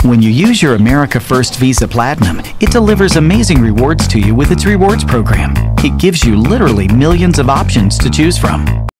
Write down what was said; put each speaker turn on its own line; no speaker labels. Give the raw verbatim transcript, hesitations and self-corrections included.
When you use your America First Visa Platinum, it delivers amazing rewards to you with its rewards program. It gives you literally millions of options to choose from.